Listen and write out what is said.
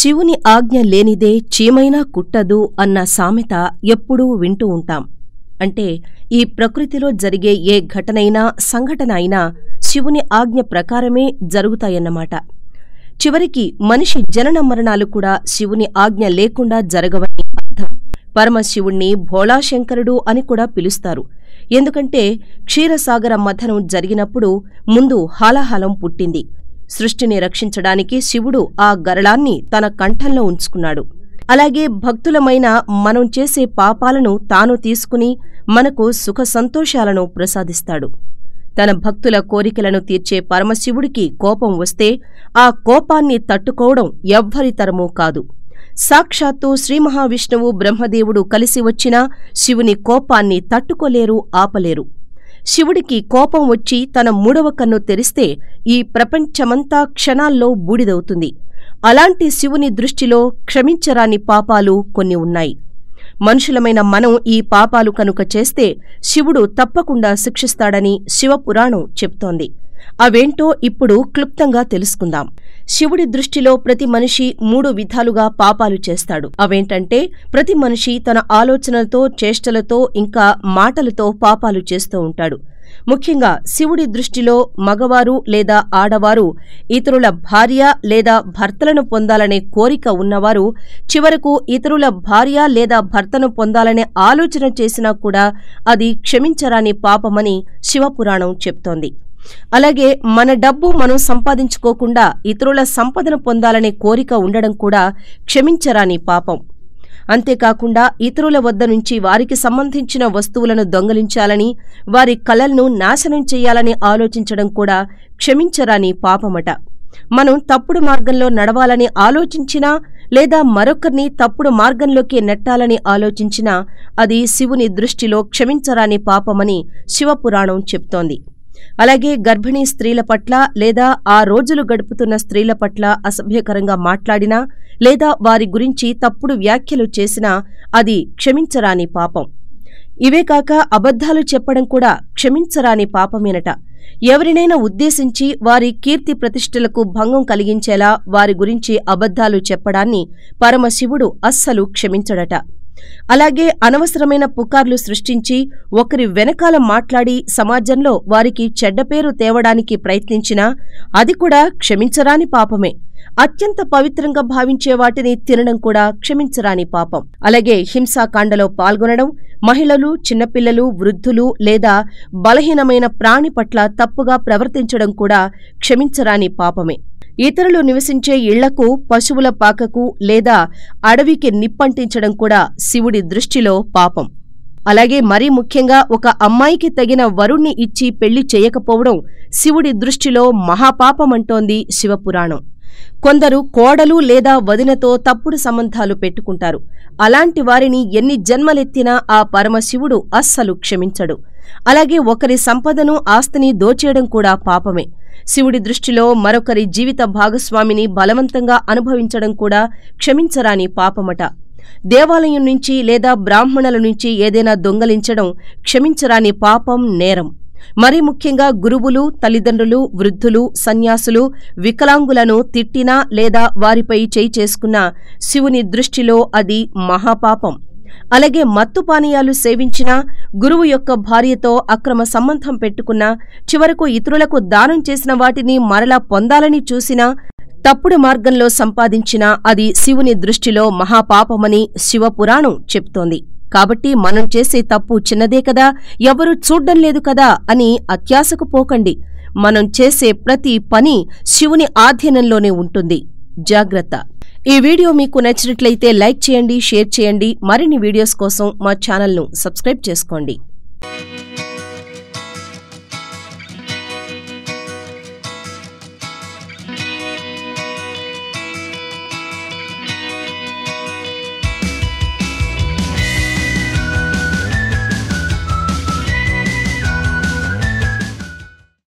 శివుని ఆజ్ఞ లేనిదే చీమైనా కుట్టదు అన్న సామెత ఎప్పుడూ వింటూ ఉంటాం. అంటే ఈ ప్రకృతిలో జరిగే ఏ ఘటనైనా సంఘటన అయినా శివుని ఆజ్ఞ ప్రకారమే జరుగుతాయన్నమాట. చివరికి మనిషి జనన మరణాలు కూడా శివుని ఆజ్ఞ లేకుండా జరగవని అర్థం. పరమశివుణ్ణి భోళాశంకరుడు అని కూడా పిలుస్తారు. ఎందుకంటే క్షీరసాగర మథనం జరిగినప్పుడు ముందు హాలాహలం పుట్టింది. సృష్టిని రక్షించడానికి శివుడు ఆ గరళాన్ని తన కంఠంలో ఉంచుకున్నాడు. అలాగే భక్తులమైన మనం చేసే పాపాలను తాను తీసుకుని మనకు సుఖ సంతోషాలను ప్రసాదిస్తాడు. తన భక్తుల కోరికలను తీర్చే పరమశివుడికి కోపం వస్తే ఆ కోపాన్ని తట్టుకోవడం ఎవ్వరితరమూ కాదు. సాక్షాత్తు శ్రీమహావిష్ణువు బ్రహ్మదేవుడు కలిసి వచ్చినా శివుని కోపాన్ని తట్టుకోలేరు, ఆపలేరు. శివుడికి కోపం వచ్చి తన మూడవ కన్ను తెరిస్తే ఈ ప్రపంచమంతా క్షణాల్లో బూడిదవుతుంది. అలాంటి శివుని దృష్టిలో క్షమించరాని పాపాలు కొన్ని ఉన్నాయి. మనుషులమైన మనం ఈ పాపాలు కనుక చేస్తే శివుడు తప్పకుండా శిక్షిస్తాడని శివపురాణం చెప్తోంది. అవేంటో ఇప్పుడు క్లుప్తంగా తెలుసుకుందాం. శివుడి దృష్టిలో ప్రతి మనిషి 3 విధాలుగా పాపాలు చేస్తాడు. అవేంటంటే ప్రతి మనిషి తన ఆలోచనలతో, చేష్టలతో, ఇంకా మాటలతో పాపాలు చేస్తూ ఉంటాడు. ముఖ్యంగా శివుడి దృష్టిలో మగవారు లేదా ఆడవారు ఇతరుల భార్య లేదా భర్తలను పొందాలనే కోరిక ఉన్నవారు చివరకు ఇతరుల భార్య లేదా భర్తను పొందాలనే ఆలోచన చేసినా కూడా అది క్షమించరాని పాపమని శివపురాణం చెప్తోంది. అలాగే మన డబ్బు మనం సంపాదించుకోకుండా ఇతరుల సంపదను పొందాలనే కోరిక ఉండడం కూడా క్షమించరాని పాపం. అంతేకాకుండా ఇతరుల వద్ద నుంచి వారికి సంబంధించిన వస్తువులను దొంగిలించాలని, వారి కలలను నాశనం చెయ్యాలని ఆలోచించడం కూడా క్షమించరాని పాపమట. మనం తప్పుడు మార్గంలో నడవాలని ఆలోచించినా లేదా మరొకరిని తప్పుడు మార్గంలోకి నెట్టాలని ఆలోచించినా అది శివుని దృష్టిలో క్షమించరాని పాపమని శివపురాణం చెప్తోంది. అలాగే గర్భిణీ స్త్రీల పట్ల లేదా ఆ రోజులు గడుపుతున్న స్త్రీల పట్ల అసభ్యకరంగా మాట్లాడినా లేదా వారి గురించి తప్పుడు వ్యాఖ్యలు చేసినా అది క్షమించరాని పాపం. ఇవే కాక అబద్ధాలు చెప్పడం కూడా క్షమించరాని పాపమేనట. ఎవరినైనా ఉద్దేశించి వారి కీర్తి ప్రతిష్టలకు భంగం కలిగించేలా వారి గురించి అబద్ధాలు చెప్పడాన్ని పరమశివుడు అస్సలు క్షమించడట. అలాగే అనవసరమైన పుకార్లు సృష్టించి ఒకరి వెనకాల మాట్లాడి సమాజంలో వారికి చెడ్డపేరు తేవడానికి ప్రయత్నించినా అది కూడా క్షమించరాని పాపమే. అత్యంత పవిత్రంగా భావించే వాటిని తినడం కూడా క్షమించరాని పాపం. అలాగే హింసాకాండలో పాల్గొనడం, మహిళలు, చిన్నపిల్లలు, వృద్ధులు లేదా బలహీనమైన ప్రాణి పట్ల తప్పుగా ప్రవర్తించడం కూడా క్షమించరాని పాపమే. ఇతరులు నివసించే ఇళ్లకు, పశువుల పాకకు లేదా అడవికి నిప్పంటించడం కూడా శివుడి దృష్టిలో పాపం. అలాగే మరీ ముఖ్యంగా ఒక అమ్మాయికి తగిన వరుణ్ణి ఇచ్చి పెళ్లి చేయకపోవడం శివుడి దృష్టిలో మహాపాపమంటోంది శివపురాణం. కొందరు కోడలు లేదా వదినతో తప్పుడు సంబంధాలు పెట్టుకుంటారు. అలాంటి వారిని ఎన్ని జన్మలెత్తినా ఆ పరమశివుడు అస్సలు క్షమించడు. అలాగే ఒకరి సంపదను, ఆస్తిని దోచేయడం కూడా పాపమే. శివుడి దృష్టిలో మరొకరి జీవిత భాగస్వామిని బలవంతంగా అనుభవించడం కూడా క్షమించరాని పాపమట. దేవాలయం నుంచి లేదా బ్రాహ్మణుల నుంచి ఏదైనా దొంగలించడం క్షమించరాని పాపం, నేరం. మరీ ముఖ్యంగా గురువులు, తల్లిదండ్రులు, వృద్ధులు, సన్యాసులు, వికలాంగులను తిట్టినా లేదా వారిపై చేయి చేసుకున్నా శివుని దృష్టిలో అది మహాపాపం. అలాగే మత్తు పానీయాలు సేవించినా, గురువు యొక్క భార్యతో అక్రమ సంబంధం పెట్టుకున్నా, చివరకు ఇతరులకు దానం చేసిన వాటిని మరలా పొందాలని చూసినా, తప్పుడు మార్గంలో సంపాదించినా అది శివుని దృష్టిలో మహాపాపమని శివపురాణం చెప్తోంది. కాబట్టి మనం చేసే తప్పు చిన్నదే కదా, ఎవరూ చూడ్డం లేదు కదా అని అత్యాశకు పోకండి. మనం చేసే ప్రతి పని శివుని ఆధీనంలోనే ఉంటుంది. జాగ్రత్త. ఈ వీడియో మీకు నచ్చినట్లయితే లైక్ చేయండి, షేర్ చేయండి. మరిన్ని వీడియోస్ కోసం మా ఛానల్ను సబ్స్క్రైబ్ చేసుకోండి.